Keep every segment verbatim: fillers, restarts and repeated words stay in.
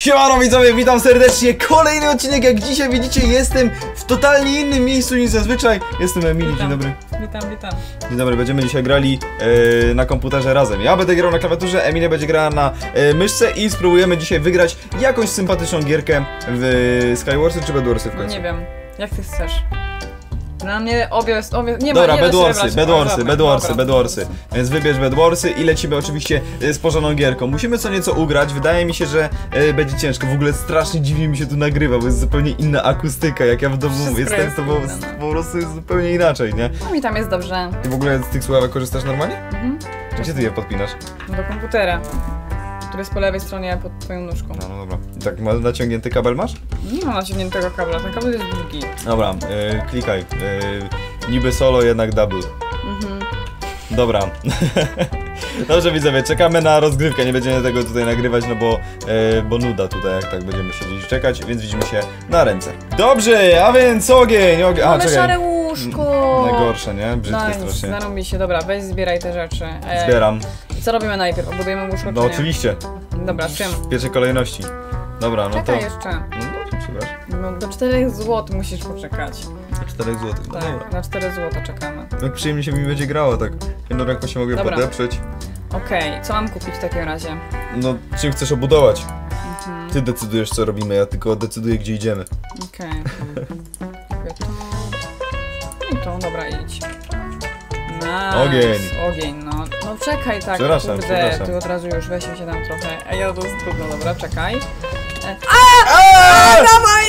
Siemano widzowie, witam serdecznie, kolejny odcinek. Jak dzisiaj widzicie, jestem w totalnie innym miejscu niż zazwyczaj. Jestem Emily, witam. dzień dobry. Witam, witam. Dzień dobry, będziemy dzisiaj grali e, na komputerze razem. Ja będę grał na klawiaturze, Emilia będzie grała na e, myszce i spróbujemy dzisiaj wygrać jakąś sympatyczną gierkę w Skywarsy czy Bedwarsy w No końcu. nie wiem, jak ty chcesz. Dla mnie obie jest, obie, nie Dobra, ma, nie Bedwarsy, Bedwarsy, Bedwarsy, dobra. Bedwarsy. Więc wybierz Bedwarsy i lecimy oczywiście z porządną gierką. Musimy co nieco ugrać, wydaje mi się, że e, będzie ciężko. W ogóle strasznie dziwnie mi się tu nagrywa, bo jest zupełnie inna akustyka, jak ja w domu Wszystko jestem, jest to po, inne, no. po prostu jest zupełnie inaczej, nie? No mi tam jest dobrze. Ty w ogóle z tych słuchawek korzystasz normalnie? Mhm. Gdzie ty je podpinasz? Do komputera, który jest po lewej stronie pod twoją nóżką. No, no dobra. I tak ma naciągnięty kabel masz? Nie ma naciągniętego kabla, ten kabel jest długi. Dobra, e, klikaj. E, niby solo, jednak double. Mhm. Dobra. Dobrze widzowie, czekamy na rozgrywkę, nie będziemy tego tutaj nagrywać, no bo, e, bo nuda tutaj, jak tak będziemy siedzieć i czekać, więc widzimy się na ręce. Dobrze, a więc ogień, ogień. A, Mamy czekaj. szare łóżko! Najgorsze, nie? Brzydkie Nice, strasznie. zarobi się, dobra, weź zbieraj te rzeczy. E, Zbieram. Co robimy najpierw? Obudujemy łóżko No czy nie? oczywiście. Dobra, czym? W pierwszej kolejności. Dobra, no to... Czekaj jeszcze. No dobrze, przepraszam. No, do czterech złotych musisz poczekać. cztery złote. No Tak, dobra. na cztery złote czekamy. Jak przyjemnie się mi będzie grało, tak jedną ręką się mogę Dobra. podeprzeć. Okej, okay, co mam kupić w takim razie? No, czym chcesz obudować? Mhm. Ty decydujesz, co robimy, ja tylko decyduję, gdzie idziemy. Okej. Okay. I to, dobra, idź. Nice. Ogień. Ogień, no. No czekaj tak, Przepraszam, kurde, przepraszam. ty od razu już weź mi się tam trochę. A ja to jest trudno, dobra, czekaj. E, Aaaa! dawaj!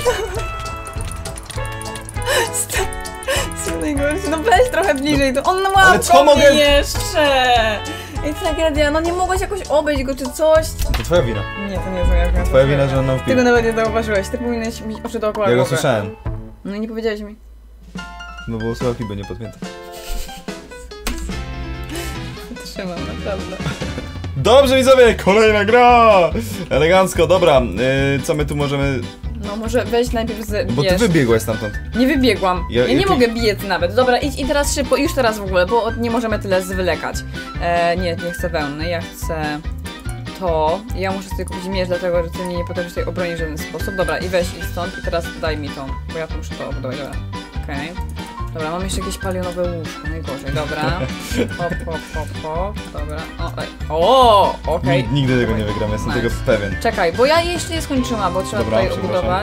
Co najgorsze, no weź trochę bliżej, to on na Ale co łapką mogę- jeszcze! Ej, tragedia, no nie mogłaś jakoś obejść go czy coś? To twoja wina. Nie, to nie jest moja wina. Twoja wina, że on nam Ty wpił. go nawet nie zauważyłeś, ty powinieneś mieć oczy dookoła Ja go głowy. słyszałem. No i nie powiedziałeś mi. No bo słuchawki by nie podpięte. Trzymam, naprawdę. Dobrze widzowie, kolejna gra! Elegancko, dobra, yy, co my tu możemy... No może weź najpierw z... Bo ty wiesz. wybiegłaś stamtąd. Nie wybiegłam. Ja- Ja, nie ja- mogę biec nawet. Dobra, idź i teraz szybko, już teraz w ogóle, bo nie możemy tyle zwlekać. E, nie, nie chcę wełny, ja chcę to. Ja muszę sobie kupić miecz, dlatego że ty mnie nie potrafisz tutaj obronić w żaden sposób. Dobra, i weź ich stąd i teraz daj mi to, bo ja to muszę to obudować, dobra. Okej. Okay. Dobra, mam jeszcze jakieś palionowe łóżko, najgorzej, dobra. Hop, hop, hop, hop, dobra. O, ej. O, okej. Nig- Nigdy tego nie wygram, jestem Nice. tego pewien. Czekaj, bo ja jeszcze nie skończyłam, bo trzeba Dobra, tutaj przepraszam. obudować.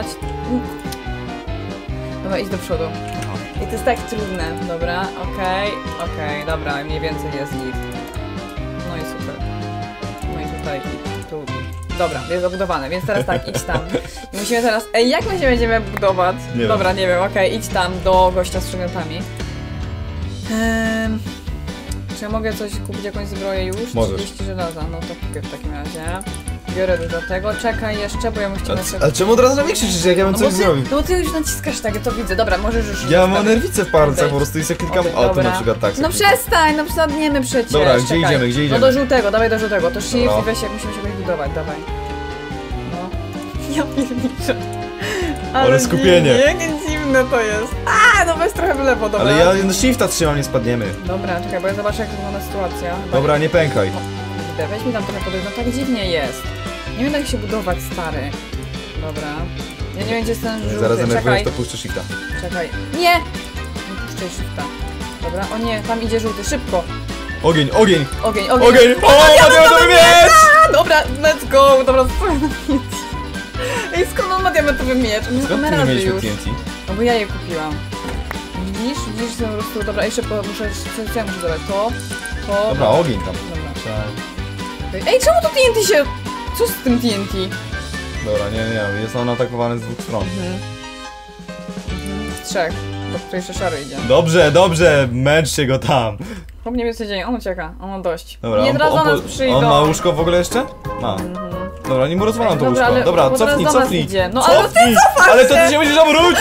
Dobra, idź do przodu. I to jest tak trudne, dobra, okej, okej, dobra, mniej więcej jest git. No i super. No i tutaj, i tu. Dobra, jest zabudowane, więc teraz tak, idź tam. I musimy teraz, ej, jak my się będziemy budować? Nie wiem. Dobra, nie wiem, okej, idź tam do gościa z przedmiotami. Ehm, czy ja mogę coś kupić, jakąś zbroję już? Możesz. trzydzieści żelaza, no to kupię w takim razie. Biorę do tego, czekaj jeszcze, bo ja muszę A, a czemu od razu na mnie krzyczysz, jak ja bym no coś bo ty, zrobił? no bo ty już naciskasz tak, ja to widzę. Dobra, możesz już... Ja mam zostawić. nerwice w palcach, Odejdź. po prostu i sobie klikam, Odejdź, o tu dobra. na przykład tak. No sobie klikam. przestań, no przesadniemy przecież. Dobra, gdzie czekaj. idziemy, gdzie idziemy? No do żółtego, dawaj do żółtego, to shift Dobra. i weź jak musimy się jakoś budować, dawaj. No. Ja pierniczę. Ale skupienie. Dziwnie, jakie dziwne to jest. A, no weź trochę w lewo, dobra. Ale ja no shifta trzymam, nie spadniemy. Dobra, czekaj, bo ja zobaczę jak wygląda sytuacja. Chyba Dobra, nie pękaj. Kurde, weź mi tam trochę podejść, no tak dziwnie jest. Nie wiem jak się budować, stary. Dobra. Ja nie wiem gdzie jest ten żółty, Zaraz czekaj. denerwujesz, to puszczę shifta. Czekaj. Nie! Nie puszczaj shifta. Dobra, o nie, tam idzie żółty, szybko. Ogień, ogień! Ogień, ogień. Ogień! O, diamentowy miecz! A, dobra, let's go, dobra, spokojnie. Ej, skąd on ma diamentowy miecz? On ma Skąd ty nie razy mieliśmy już. T N T? No bo ja je kupiłam. Widzisz? Widzisz, że po prostu, dobra, ej, szybko, muszę, co, co ja muszę dodać? To, to... Dobra, ogień tam. Dobra. Trzeba- Ej, czemu to T N T się... Co z tym T N T? Dobra, nie, nie, jest on atakowany z dwóch stron. Mhm. Mhm. Z trzech, bo tutaj jeszcze szary idzie. Dobrze, dobrze, męczcie go tam. Chłop nie wie co się dzieje, on ucieka, on ma dość. Dobra, nie on, teraz on, do nas on, przyjdą. on ma łóżko w ogóle jeszcze? Ma. Mhm. Dobra, nie mu rozwalam to Dobra, łóżko. ale- Dobra, bo teraz cofnij, do nas cofnij. idzie. No, ale Cofnij. Ale to ty się musisz obrócić!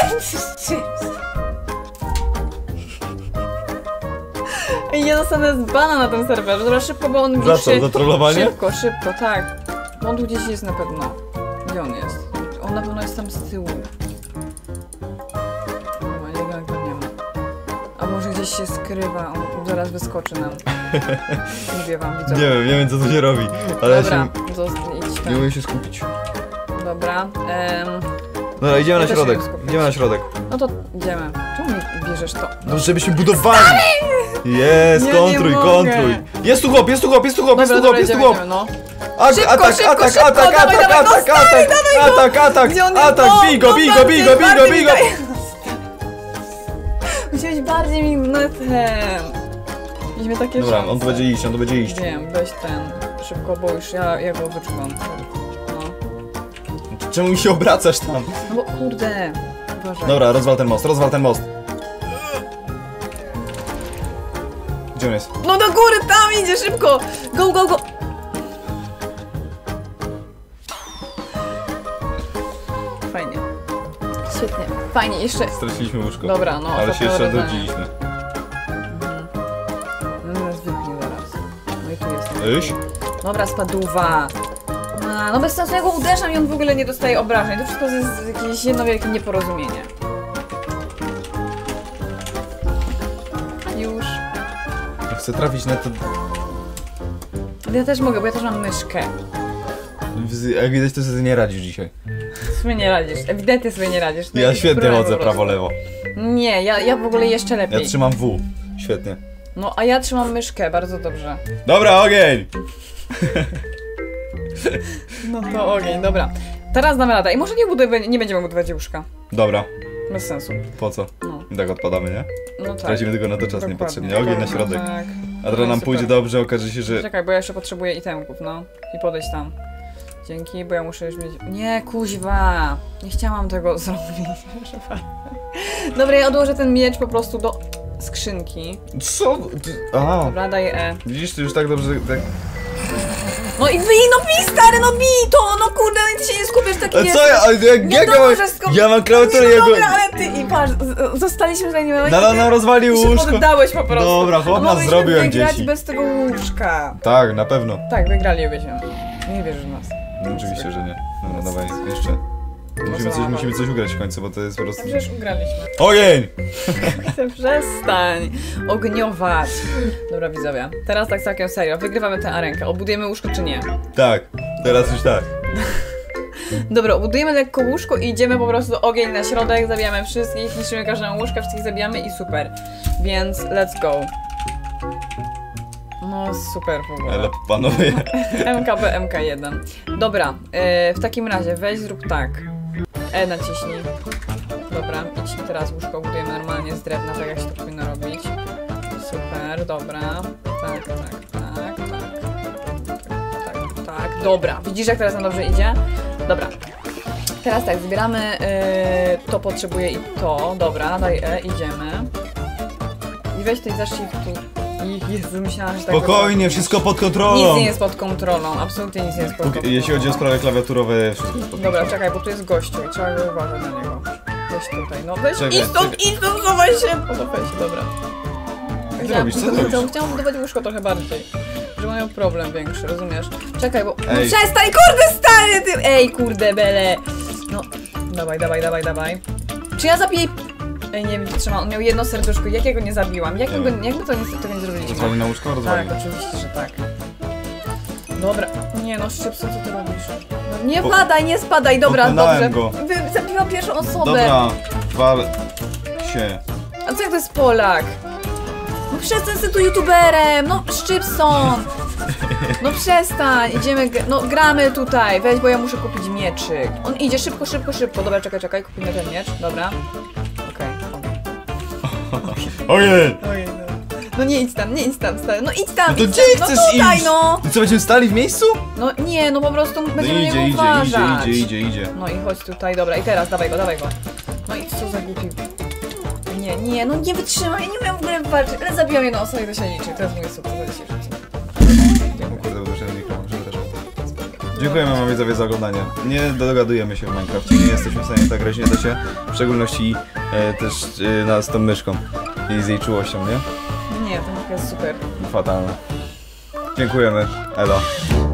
Ej, ja dostanę z bana na tym serwerze, dobra szybko, bo on Za gdzieś co, się... za trollowanie? Szybko, szybko, tak. Bo on tu gdzieś jest na pewno. Gdzie on jest? On na pewno jest tam z tyłu. Dobra, nie, go nie ma. A może gdzieś się skrywa, on zaraz wyskoczy nam. Mówię wam, Nie widzowie. wiem, nie wiem co tu się robi. Ale Dobra, się... zost- tak. Nie umiem się skupić. Dobra. Em, Dobra, idziemy Ja na też środek. umiem skupić. Idziemy na środek. no to idziemy. Czemu mi bierzesz to? No żebyśmy budowali! Jest, Ja nie kontruj, mogę. kontruj! Jest tu chłop, jest tu chłop, jest tu chłop, jest tu chłop, jest tu idziemy, chłop! idziemy, no. Ak- Szybko, Atak, szybko, atak, szybko, atak, dawaj, atak, dawaj, no atak, stary, atak, dawaj go. atak, atak, Gdzie on jest? atak, No, bij go, no bij go, bardziej, bij go, bij go, bardziej bij go! mi daj. Musiałeś bardziej mi na ten... Mieliśmy takie Dobra, szanse. on tu będzie iść, on tu będzie iść. Wiem, weź ten, szybko, bo już ja, ja go wyczuwam. No. Czemu mi się obracasz tam? No bo kurde, uważaj. Dobra, rozwal ten most, rozwal ten most. Gdzie on jest? No do góry, tam idzie, szybko! Go, go, go! Fajnie. Świetnie. Fajnie, jeszcze... Straciliśmy łóżko. Dobra, no, Ale się jeszcze ostatnie odrodziliśmy. No nas wypnie zaraz. No i tu jest. Iść? Dobra, spaduwa. A, no bez sensu, ja go uderzam i on w ogóle nie dostaje obrażeń. To wszystko jest jakieś jedno wielkie nieporozumienie. Już. Chcę trafić na to... Ja też mogę, bo ja też mam myszkę. Jak widać, to sobie nie radzisz dzisiaj. Sobie nie radzisz, ewidentnie sobie nie radzisz. No Ja jakiś świetnie problem chodzę po prostu. prawo-lewo. Nie, ja, ja w ogóle jeszcze lepiej. Ja trzymam W. Świetnie. No, a ja trzymam myszkę, bardzo dobrze. Dobra, ogień! No to ogień, dobra. Teraz damy radę. I może nie, buduj, nie będziemy budować łóżka. Dobra, Bez sensu. po co? No, I tak odpadamy, nie? no tak. Tracimy tylko na to czas Dokładnie. niepotrzebnie. Ogień na środek. Tak. A teraz nam super. pójdzie dobrze, okaże się, że... Czekaj, bo ja jeszcze potrzebuję itemków, no. I podejść tam. Dzięki, bo ja muszę już mieć... Nie, kuźwa! Nie chciałam tego zrobić. Proszę bardzo. Dobra, ja odłożę ten miecz po prostu do skrzynki. Co? Ty- A, Dobra, daję E. widzisz, ty już tak dobrze... Tak... No i bij, no bij stary, no bij to! No kurde, no i ty się nie skupisz, taki A jest. co ja? A jak Nie jak ja dobrze, mam... skup- Ja mam klawiaturę Nie, jego... dobra, ale ty i patrz, z- zostaliśmy tutaj nie wiem. No, no, no, rozwalił Ty się łóżko. poddałeś po prostu. Dobra, chłop A nas mogliśmy zrobił jak wygrać dzieci. bez tego łóżka. Tak, na pewno. Tak, wygralibyśmy. Nie wierzysz w nas. No, oczywiście, że nie. Dobra, dawaj, jeszcze. Musimy coś, musimy coś ugrać w końcu, bo to jest po prostu... Przecież ugraliśmy. Ogień! Przestań ogniować. Dobra widzowie, teraz tak całkiem serio, wygrywamy tę arenkę. Obudujemy łóżko czy nie? Tak, teraz już tak. Dobra, obudujemy lekko łóżko i idziemy po prostu ogień na środek, zabijamy wszystkich, niszczymy każdą łóżkę, wszystkich zabijamy i super. Więc let's go. No super w ogóle. Ale panowie... M K B M K jeden. Dobra, yy, w takim razie weź zrób tak. E naciśnij. Dobra, idź i teraz łóżko budujemy normalnie z drewna, tak jak się to powinno robić. Super, dobra. Tak, tak, tak, tak. Tak, tak, dobra. Widzisz jak teraz nam dobrze idzie? Dobra. Teraz tak, zbieramy, yy, to potrzebuję i to. Dobra, daj E, idziemy. I weź tutaj zacznij tu. I Jezu, myślałam, że tak Spokojnie, wszystko pod kontrolą. Nic nie jest pod kontrolą, absolutnie nic nie jest pod Póki- kontrolą. Jeśli chodzi o sprawy klawiaturowe, wszystko jest pod Dobra, kontrolą. czekaj, bo tu jest gościu i trzeba go uważać na niego. Weź tutaj, no weź, Czekaj, idź stąd, czekaj. idź stąd, chowaj się! Podobaj się, dobra. Co robisz, co chciałam, robisz? chciałam budować łóżko trochę bardziej. Że mają problem większy, rozumiesz? Czekaj, bo... No Ej. przestań, kurde stary ty! Ej, kurde bele! No, dawaj, dawaj, dawaj, dawaj. Czy ja zabiję... Ej, nie wiem, trzymam, on miał jedno serduszko, jak ja go nie zabiłam? Jak, Nie go, wiem. jak my to nie, tego nie zrobiliśmy? Rozwali na łóżko? Rozwali. Tak, oczywiście, że tak. Dobra. Nie no, Szczypso, co ty robisz? No, nie Po- padaj, nie spadaj, dobra, Pokonałem dobrze. go. Wy, zabiłam pierwszą osobę. Dobra, wal się. A co jak to jest Polak? No przestań z tym youtuberem, no Szczypson. No przestań, idziemy, g- no gramy tutaj, weź, bo ja muszę kupić mieczyk. On idzie szybko, szybko, szybko. Dobra, czekaj, czekaj, kupimy ten miecz, dobra. Okej, okay. Ogień! Ojej, no. No nie idź tam, nie idź tam, stary. No idź tam, No to idź gdzie tam. chcesz no tutaj, iść? no. I co, będziemy stali w miejscu? No nie, no po prostu No będziemy idzie, niego idzie, uważać. idzie, idzie, idzie, idzie. No i chodź tutaj, dobra, i teraz, dawaj go, dawaj go. No i co za głupi... Nie, nie, no nie wytrzymam, ja nie umiem w ogóle walczyć, ale zabijam jedną osobę i to się liczy, to jest mój sukces dzisiejszy. O kurde, bo doszedłem mikrofon, przepraszam. Dziękujemy wam widzowie za oglądanie. Nie dogadujemy się w Minecrafcie, nie jesteśmy w stanie tak grać, nie da się. W szczególności e, też e, na, z tą myszką i z jej czułością, nie? Nie, to jest super. Fatalne. Dziękujemy, elo.